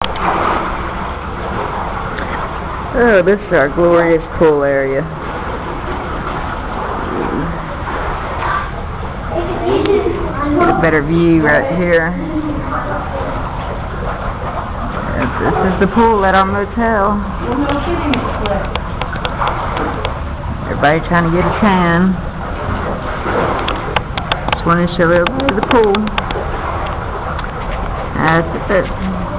Oh, this is our glorious pool area. Get a better view right here. This is the pool at our motel. Everybody trying to get a tan. Just wanted to show everybody the pool. That's it.